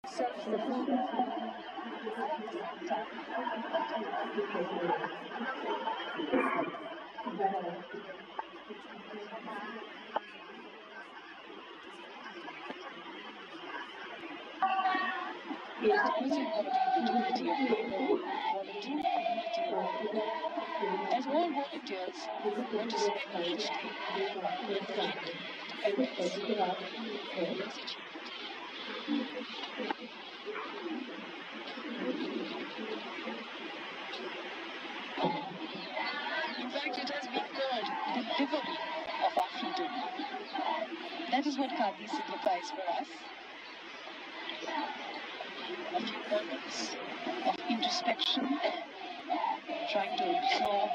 As all volunteers want to spend each day in fight defenders for this achievement. In fact, it has been called the livery of our freedom. That is what Khadi signifies for us. A few moments of introspection, trying to absorb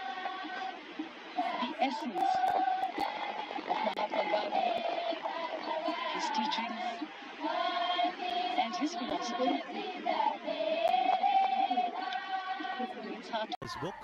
the essence of Mahatma Gandhi, his teachings, and his philosophy. It's hard to his book.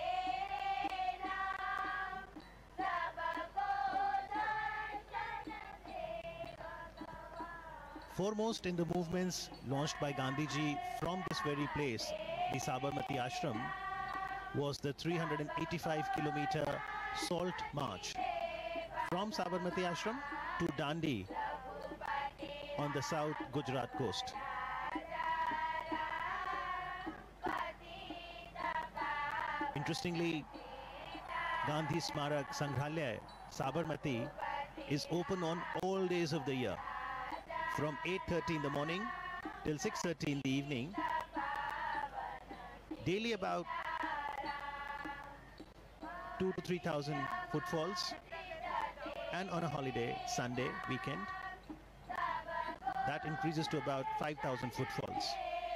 Foremost in the movements launched by Gandhiji from this very place, the Sabarmati Ashram, was the 385-kilometer Salt March from Sabarmati Ashram to Dandi on the south Gujarat coast. Interestingly, Gandhi Smarak Sangrahalaya, Sabarmati, is open on all days of the year, from 8:30 in the morning till 6:30 in the evening. Daily about 2,000 to 3,000 footfalls, and on a holiday, Sunday, weekend, that increases to about 5,000 footfalls.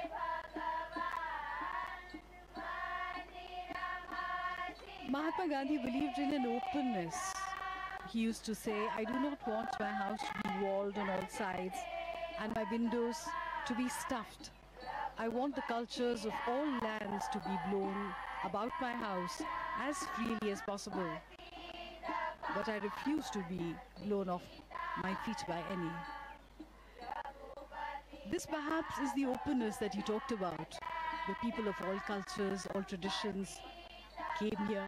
Mahatma Gandhi believed in an openness. He used to say, I do not want my house to be walled on all sides and my windows to be stuffed. I want the cultures of all lands to be blown about my house as freely as possible. But I refuse to be blown off my feet by any. This perhaps is the openness that he talked about. The people of all cultures, all traditions came here.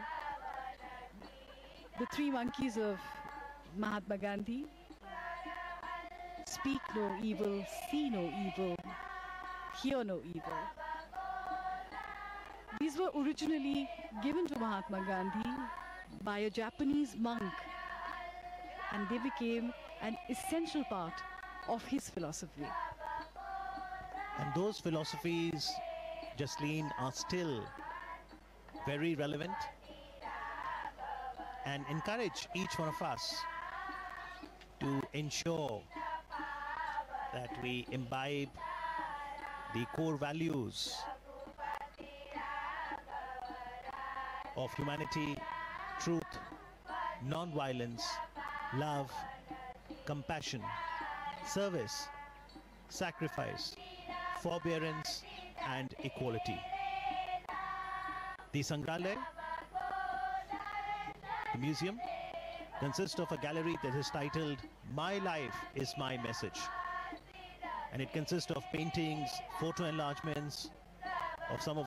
The three monkeys of Mahatma Gandhi: speak no evil, see no evil, hear no evil. These were originally given to Mahatma Gandhi by a Japanese monk, and they became an essential part of his philosophy. And those philosophies, Jasleen, are still very relevant and encourage each one of us to ensure that we imbibe the core values of humanity, truth, non-violence, love, compassion, service, sacrifice, forbearance, and equality. The Sangrahalaya, the museum, consists of a gallery that is titled My Life is My Message. And it consists of paintings, photo enlargements of some of